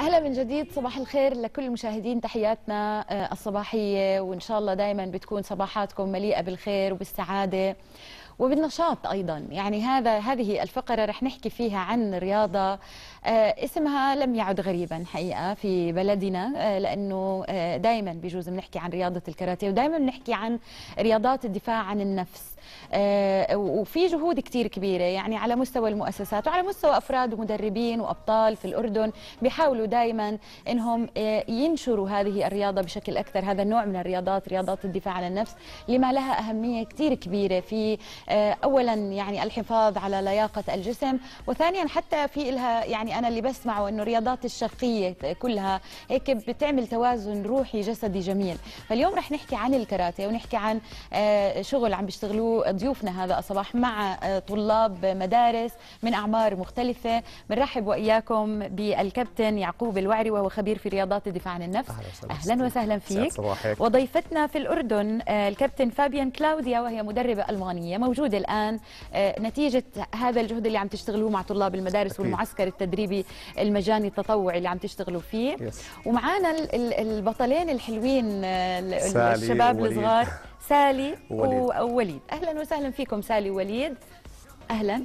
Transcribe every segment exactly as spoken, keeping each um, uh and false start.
أهلا من جديد، صباح الخير لكل المشاهدين، تحياتنا الصباحية، وإن شاء الله دائما بتكون صباحاتكم مليئة بالخير وبالسعادة وبالنشاط أيضا. يعني هذا هذه الفقرة رح نحكي فيها عن رياضة اسمها لم يعد غريبا حقيقة في بلدنا، لأنه دائما بيجوز بنحكي عن رياضة الكاراتيه، ودائما بنحكي عن رياضات الدفاع عن النفس. وفي جهود كتير كبيرة يعني على مستوى المؤسسات وعلى مستوى أفراد ومدربين وأبطال في الأردن بيحاولوا دائما إنهم ينشروا هذه الرياضة بشكل أكثر. هذا النوع من الرياضات، رياضات الدفاع عن النفس، لما لها أهمية كتير كبيرة في أولا يعني الحفاظ على لياقة الجسم، وثانيا حتى في لها يعني أنا اللي بسمعه إنه الرياضات الشرقية كلها هيك بتعمل توازن روحي جسدي جميل. فاليوم رح نحكي عن الكاراتيه ونحكي عن شغل عم بيشتغلوه ضيوفنا هذا الصباح مع طلاب مدارس من أعمار مختلفة. بنرحب وإياكم بالكابتن يعقوب الوعري، وهو خبير في رياضات الدفاع عن النفس. أهلا, أهلاً وسهلا فيك. وضيفتنا في الأردن الكابتن فابيان كلاوديا، وهي مدربة ألمانية موجودة الآن نتيجة هذا الجهد اللي عم تشتغلوا مع طلاب المدارس أكيد. والمعسكر التدريبي المجاني التطوعي اللي عم تشتغلوا فيه. يس. ومعانا البطلين الحلوين الشباب الصغار سالي ووليد. أهلا وسهلا فيكم سالي ووليد. أهلا.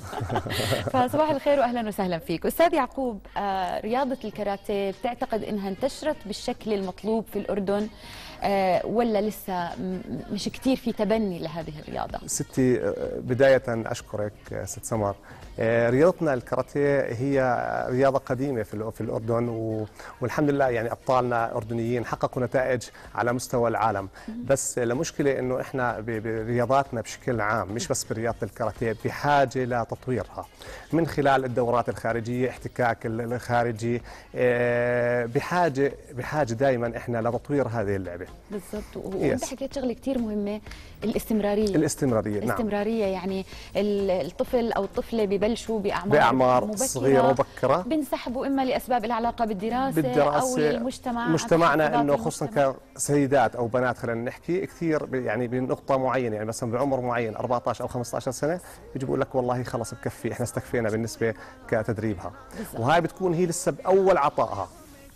فصباح الخير وأهلا وسهلا فيك. أستاذ يعقوب، آه رياضة الكاراتيه بتعتقد أنها انتشرت بالشكل المطلوب في الأردن آه ولا لسه مش كتير في تبني لهذه الرياضة؟ ستي بداية أشكرك ست سمر. رياضتنا الكاراتيه هي رياضة قديمة في الأردن، والحمد لله يعني أبطالنا أردنيين حققوا نتائج على مستوى العالم. بس المشكلة إنه إحنا برياضاتنا بشكل عام مش بس برياضة الكاراتيه بحاجة لتطويرها من خلال الدورات الخارجية، احتكاك الخارجي، بحاجة بحاجة دائما إحنا لتطوير هذه اللعبة. بالضبط. وأنت حكيت شغلة كتير مهمة، الاستمرارية. الاستمرارية نعم. الاستمرارية يعني الطفل أو الطفلة ببلشوا بأعمار, بأعمار صغيرة مبكرة، بنسحبوا إما لأسباب لها علاقة بالدراسة, بالدراسة أو للمجتمع. مجتمعنا إنه خصوصا كسيدات أو بنات خلينا نحكي كثير يعني بنقطة معينة، يعني مثلا بعمر معين أربعة عشر أو خمسة عشر سنة يجي بيقول لك والله خلص بكفي، إحنا استكفينا بالنسبة كتدريبها. بالزبط. وهاي بتكون هي لسه بأول عطائها،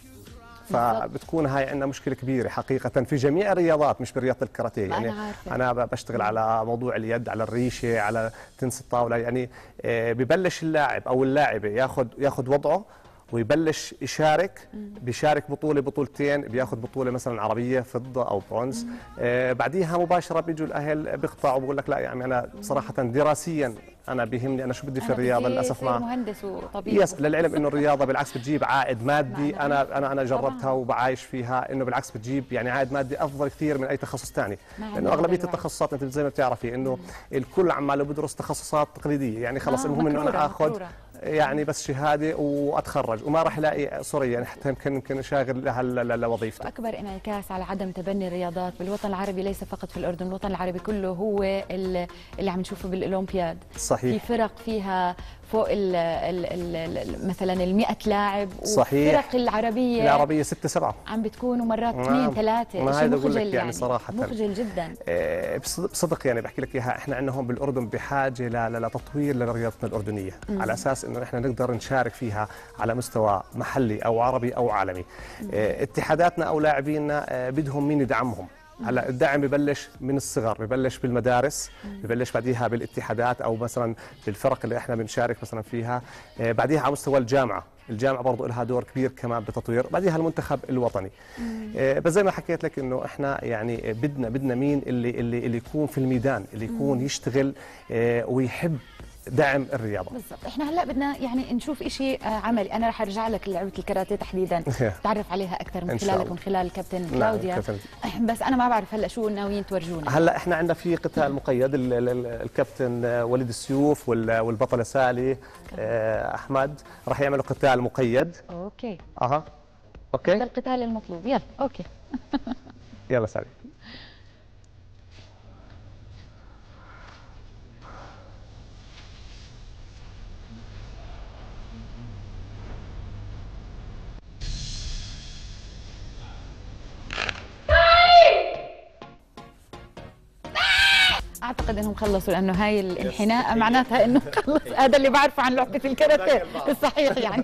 فبتكون هاي عندنا مشكله كبيره حقيقه في جميع الرياضات مش برياضه الكاراتيه. يعني أنا, انا بشتغل على موضوع اليد، على الريشه، على تنس الطاوله. يعني ببلش اللاعب او اللاعبه ياخذ ياخذ وضعه ويبلش يشارك، بيشارك بطوله بطولتين، بياخذ بطوله مثلا عربيه فضه او برونز. آه بعديها مباشره بيجوا الاهل بيقطعوا بيقول لك لا يا عمي انا صراحه دراسيا انا بيهمني انا شو بدي في الرياضه. للاسف ما مهندس وطبيب. يس، للعلم انه الرياضه بالعكس بتجيب عائد مادي. انا انا انا جربتها وبعايش فيها، انه بالعكس بتجيب يعني عائد مادي افضل كثير من اي تخصص ثاني. لانه اغلبيه التخصصات انت زي ما بتعرفي انه الكل عماله بدرس تخصصات تقليديه، يعني خلص آه المهم انه انا اخذ يعني بس شهاده واتخرج وما راح الاقي سوري يعني حتى يمكن يمكن اشاغل لها لوظيفتي. اكبر انعكاس على عدم تبني الرياضات بالوطن العربي، ليس فقط في الاردن، الوطن العربي كله، هو اللي عم نشوفه بالاولمبياد. صحيح. في فرق فيها فوق ال ال ال مثلا ال مئة لاعب. صحيح. والفرق العربيه العربيه ستة سبعة عم بتكون ومرات اثنين ثلاثه. ما هذا بقول لك يعني, يعني صراحه مخجل جدا. آه بصدق يعني بحكي لك اياها، احنا عندنا هون بالاردن بحاجه لتطوير لرياضتنا الاردنيه، مم. على اساس انه احنا نقدر نشارك فيها على مستوى محلي او عربي او عالمي. آه اتحاداتنا او لاعبينا آه بدهم مين يدعمهم. هلا الدعم ببلش من الصغر، ببلش بالمدارس، ببلش بعديها بالاتحادات او مثلا بالفرق اللي احنا بنشارك مثلا فيها، آه بعديها على مستوى الجامعه، الجامعه برضه لها دور كبير كمان بتطوير، بعديها المنتخب الوطني. آه بس زي ما حكيت لك انه احنا يعني بدنا بدنا مين اللي اللي اللي يكون في الميدان، اللي يكون يشتغل آه ويحب دعم الرياضه. بالضبط. احنا هلا بدنا يعني نشوف شيء عملي. انا رح ارجع لك لعبه الكاراتيه تحديدا تعرف عليها اكثر من خلالك ومن خلال الكابتن كلاوديا. بس انا ما بعرف هلا شو ناويين تورجونا. هلا احنا عندنا في قتال مقيد، الكابتن وليد السيوف والبطله سالي احمد رح يعملوا قتال مقيد. اوكي. اها اوكي. هذا القتال المطلوب. يلا اوكي. يلا سالي. اعتقد انهم خلصوا، لانه هاي الانحناء معناتها انه خلص. هذا اللي بعرفه عن لعبه الكاراتيه الصحيح يعني.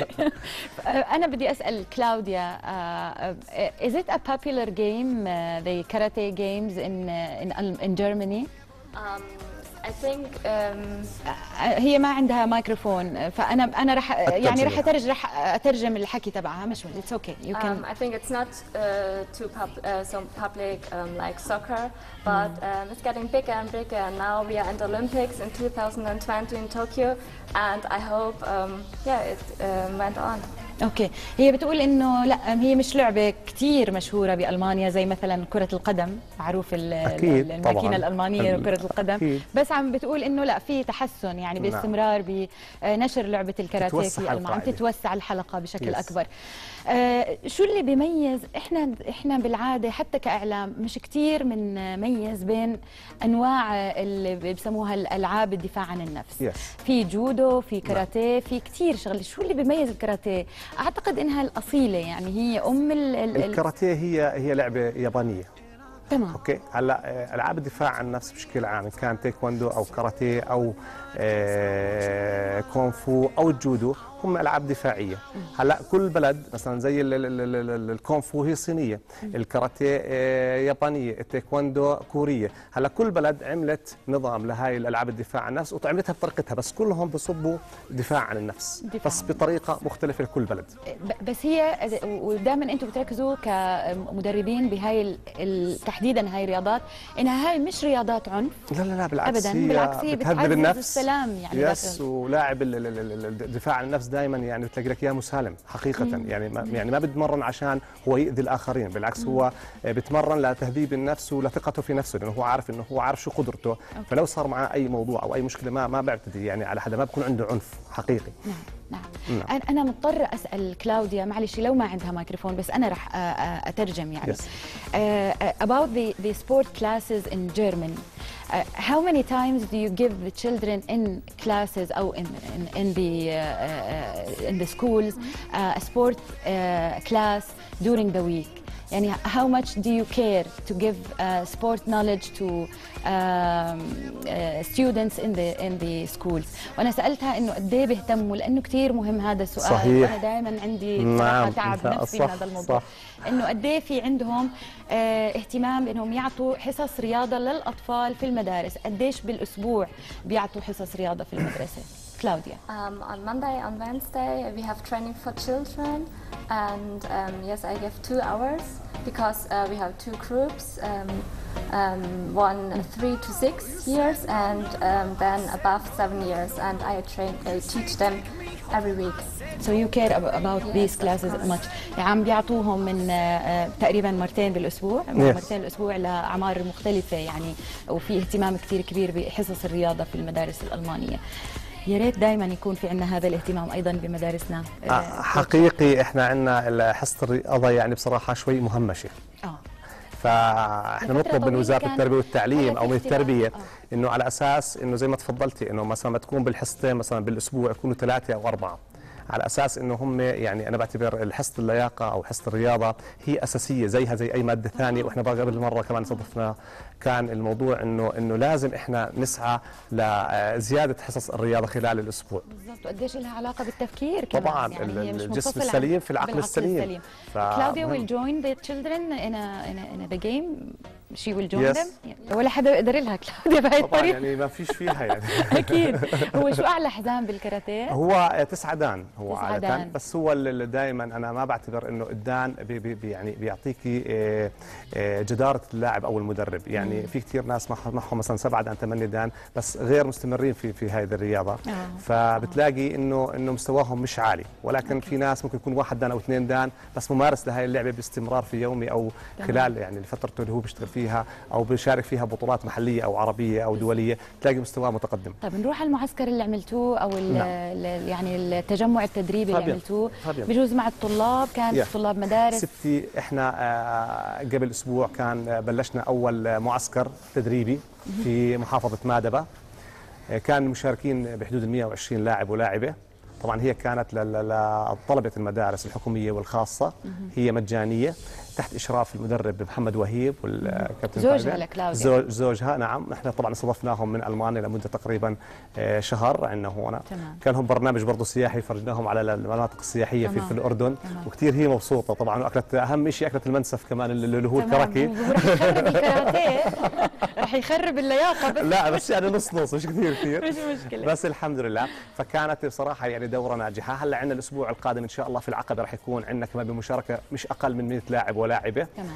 انا بدي اسال كلاوديا، uh, is it a popular game, uh, the karate games in uh, in in Germany? Um, I think um, هي ما عندها مايكروفون، فانا انا رح يعني رح اترجم رح اترجم الحكي تبعها. مش مهم. It's okay. You can. Um, I think it's not uh, too pub uh, so public um, like soccer, but um, it's getting bigger and bigger. And now we are in the Olympics in two thousand twenty in Tokyo, and I hope um, yeah it um, went on. اوكي، هي بتقول انه لا، هي مش لعبه كثير مشهوره بالمانيا زي مثلا كره القدم، معروف الماكينه الالمانيه كره القدم. أكيد. بس عم بتقول انه لا، في تحسن يعني باستمرار بنشر لعبه الكاراتيه في المانيا، عم تتوسع الحلقه بشكل يس. اكبر. آه شو اللي بيميز؟ احنا احنا بالعاده حتى كاعلام مش كثير بنميز بين انواع اللي بسموها الالعاب الدفاع عن النفس. يس. في جودو، في كاراتيه، في كثير شغل. شو اللي بيميز الكاراتيه؟ اعتقد انها الاصيله، يعني هي ام ال ال الكاراتيه هي هي لعبه يابانيه. تمام. اوكي، هلا العاب الدفاع عن النفس بشكل عام، ان كان تايكوندو او كاراتيه او آه كونفو او الجودو، هم العاب دفاعيه. هلا كل بلد مثلا زي الكونفو هي صينيه، الكاراتيه آه يابانيه، التايكوندو كوريه. هلا كل بلد عملت نظام لهي الالعاب الدفاع عن النفس وعملتها بطريقتها، بس كلهم بصبوا دفاع عن النفس دفاع. بس بطريقه مختلفه لكل بلد. بس هي ودائما انتم بتركزوا كمدربين بهاي تحديدا هاي الرياضات، انها هاي مش رياضات عنف. لا لا لا بالعكس، ابدا هي بالعكس، هي بتهذب النفس السلام يعني. يس، ولاعب الدفاع عن النفس دائما يعني بتلاقي لك اياه مسالم حقيقه. مم. يعني ما يعني ما بيتمرن عشان هو يؤذي الاخرين، بالعكس مم. هو بيتمرن لتهذيب النفس ولثقته في نفسه، لانه هو عارف انه هو عارف شو قدرته. أوكي. فلو صار معاه اي موضوع او اي مشكله ما ما بيعتدي يعني على حدا، ما بكون عنده عنف حقيقي. نعم. نعم. نعم. أنا مضطرة أسأل كلاوديا، معلش لو ما عندها مايكروفون، بس أنا رح أترجم يعني. Yes. Uh, about the the sport classes in German. Uh, how many times do you give the children in classes or in in, in the uh, uh, in the schools uh, a sport uh, class during the week? يعني how much do you care to give uh, sport knowledge to um, uh, students in the in the schools؟ وأنا سألتها إنه قد إيه بيهتموا، لأنه كثير مهم هذا السؤال. صحيح. وأنا دائما عندي نعم. تعب نفسي من هذا الموضوع. إنه قد إيه في عندهم uh, اهتمام بإنهم يعطوا حصص رياضة للأطفال في المدارس، قديش بالأسبوع بيعطوا حصص رياضة في المدرسة؟ Claudia. Um, on Monday, on Wednesday, we have training for children, and um, yes, I give two hours because uh, we have two groups, um, um, one three to six years, and um, then above seven years, and I train, I teach them every week. So you care about yes, these classes much. يعني عم بيعطوهم من uh, تقريبا مرتين بالاسبوع، yes. مرتين بالاسبوع لاعمار مختلفه يعني، وفي اهتمام كثير كبير بحصص الرياضه في المدارس الالمانيه. يا ريت دائما يكون في عندنا هذا الاهتمام ايضا بمدارسنا. حقيقي احنا عندنا حصه الرياضه يعني بصراحه شوي مهمشه. اه فاحنا نطلب من وزاره التربيه والتعليم او من التربيه آه. انه على اساس انه زي ما تفضلتي انه مثلا ما تكون بالحصتين مثلا بالاسبوع يكونوا ثلاثه او اربعه، على اساس انه هم يعني انا بعتبر حصه اللياقه او حصه الرياضه هي اساسيه زيها زي اي ماده ثانيه. واحنا قبل مره كمان استضفنا كان الموضوع انه انه لازم احنا نسعى لزياده حصص الرياضه خلال الاسبوع. بالضبط، وقديش لها علاقه بالتفكير كمان. طبعا يعني الجسم السليم في العقل السليم. السليم. ف... Claudia will join the children in a, in, a, in a the game. She will join yes. them. Yeah. ولا حدا بيقدر لها كلاوديا بهي الطريقه. طبعا يعني ما فيش فيها يعني. اكيد. هو شو اعلى حزام بالكاراتيه؟ هو تسعة دان هو تسعة عادة دان. بس هو اللي دائما انا ما بعتبر انه الدان بي بي يعني بيعطيكي جداره اللاعب او المدرب، يعني مم. في كثير ناس معهم مثلا سبعة دان ثمانية دان بس غير مستمرين في في هذه الرياضه. آه. فبتلاقي انه انه مستواهم مش عالي، ولكن أوكي. في ناس ممكن يكون واحد دان او اثنين دان بس ممارس لهي اللعبه باستمرار في يومي او تمام. خلال يعني فترته اللي هو بيشتغل فيها او بيشارك فيها بطولات محليه او عربيه او دوليه، تلاقي مستواه متقدم. طيب نروح على المعسكر اللي عملتوه او نعم. يعني التجمع التدريبي اللي عملتوه، بجوز مع الطلاب، كان yeah. طلاب مدارس. ستي احنا قبل اسبوع كان بلشنا اول معسكر تدريبي في محافظه مادبه، كان المشاركين بحدود مئة وعشرين لاعب ولاعبه. طبعا هي كانت لطلبه المدارس الحكوميه والخاصه، هي مجانيه. تحت اشراف المدرب محمد وهيب والكابتن زوجها لكلاوديا. زوج زوجها نعم. احنا طبعا استضفناهم من المانيا لمده تقريبا شهر عندنا هون. كان لهم برنامج برضه سياحي، فرجناهم على المناطق السياحيه في, في الاردن. تمام. وكثير هي مبسوطه طبعا، واكلت اهم شيء اكلت المنسف كمان اللي هو الكراكي. رح يخرب الكاراتيه، رح يخرب اللياقه. بس لا بس يعني نص نص، مش كثير كثير، مش مشكله، بس الحمد لله. فكانت بصراحه يعني دوره ناجحه. هلا عندنا الاسبوع القادم ان شاء الله في العقبه رح يكون عندنا كمان بمشاركه مش اقل من مئة لاعب ولاعبه. تمام.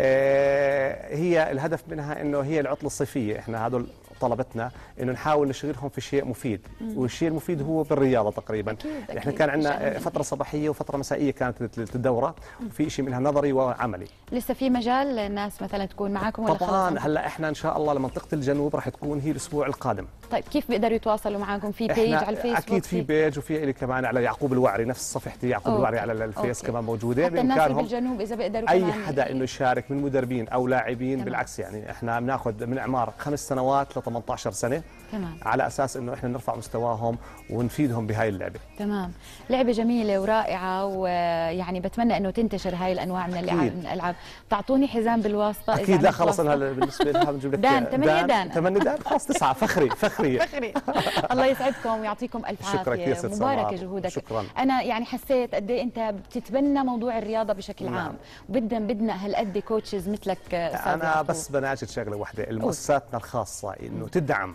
آه هي الهدف منها انه هي العطله الصيفيه، احنا هذول طلبتنا انه نحاول نشغلهم في شيء مفيد، مم. والشيء المفيد هو بالرياضه تقريبا. أكيد أكيد. احنا كان عندنا فتره صباحيه وفتره مسائيه كانت الدوره، وفي شيء منها نظري وعملي. لسه في مجال الناس مثلا تكون معكم ولا طبعا هلا احنا ان شاء الله لمنطقه الجنوب راح تكون هي الاسبوع القادم. طيب كيف بيقدروا يتواصلوا معكم؟ في بيج على الفيسبوك؟ اكيد في بيج، وفي اللي كمان على يعقوب الوعري، نفس صفحتي يعقوب أوكي. الوعري على الفيس أوكي. كمان موجوده. حتى الناس اللي بالجنوب اذا بيقدروا اي كمان حدا انه يشارك من مدربين او لاعبين. تمام. بالعكس يعني احنا بناخذ من اعمار خمس سنوات ل ثمانية عشر سنه. تمام. على اساس انه احنا نرفع مستواهم ونفيدهم بهاي اللعبه. تمام. لعبه جميله ورائعه، ويعني بتمنى انه تنتشر هاي الانواع من الالعاب. تعطوني حزام بالواسطه؟ اكيد لا خلص انا بالنسبه لها بنجيب لك دان ثمانية دان ثمانية دان خلص تسعه فخري فخري فخري. الله يسعدكم ويعطيكم الف عافيه. شكرا كثير. مباركه جهودك. شكرا. انا يعني حسيت قد ايه انت بتتبنى موضوع الرياضه بشكل نعم. عام، وبدنا بدنا هالقد كوتشز مثلك. انا بس بناشد شغله واحده، المؤسساتنا الخاصه انه تدعم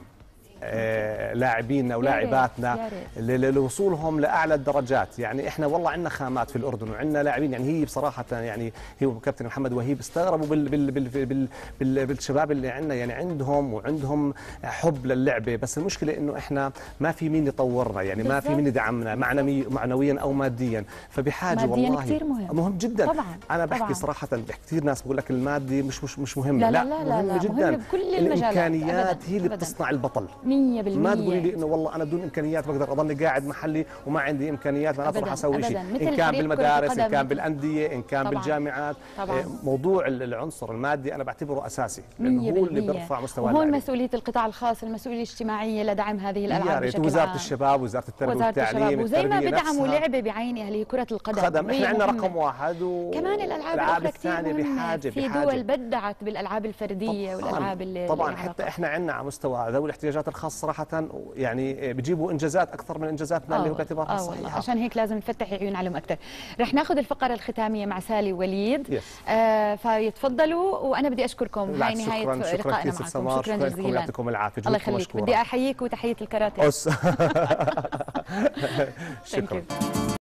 آه لاعبينا ولاعباتنا لوصولهم لاعلى الدرجات. يعني احنا والله عندنا خامات في الاردن وعندنا لاعبين، يعني هي بصراحه يعني هي وكابتن محمد وهيب استغربوا بال بال بال بال بال بالشباب اللي عندنا، يعني عندهم وعندهم حب للعبه، بس المشكله انه احنا ما في مين يطورنا، يعني ما في مين يدعمنا معنوي معنويا او ماديا. فبحاجه مادياً والله كثير مهم مهم جدا. طبعا. انا بحكي طبعا. صراحه كثير ناس بقول لك المادي مش مش مش مهم. لا لا لا, لا, مهم لا جدا. مهم بكل المجالات. الامكانيات هي اللي أبداً. بتصنع البطل. مية بالمية. ما تقولي لي انه والله انا بدون امكانيات بقدر اضلني قاعد محلي وما عندي امكانيات ما اروح اسوي شيء، ان كان بالمدارس ان كان بالانديه ان كان طبعاً. بالجامعات. طبعاً. موضوع العنصر المادي انا بعتبره اساسي، لانه هو اللي بيرفع مستوى اللاعب. وهون مسؤوليه القطاع الخاص، المسؤوليه الاجتماعيه لدعم هذه الالعاب بشكل عام. وزاره الشباب، وزاره التربيه والتعليم، وزي ما بدعموا لعبه بعينها اللي هي كره القدم. قدم احنا عندنا رقم واحد، وكمان الالعاب الثانيه بحاجه في دول بدعت بالالعاب الفرديه والالعاب اللي طبعا اللي حتى احنا عندنا على مستوى ذوي الاحتياجات الخاصه صراحه يعني بيجيبوا انجازات اكثر من انجازاتنا اللي هو باعتبارها صحيحه. عشان هيك لازم نفتح عيون عليهم اكثر. رح ناخذ الفقره الختاميه مع سالي وليد. يس. آه فيتفضلوا، وانا بدي اشكركم. هاي نهايه شكرا لقائنا معكم. شكرا جزيلا. يعطيكم العافيه. الله يخليك. بدي احييك وتحيه الكاراتيه. شكرا.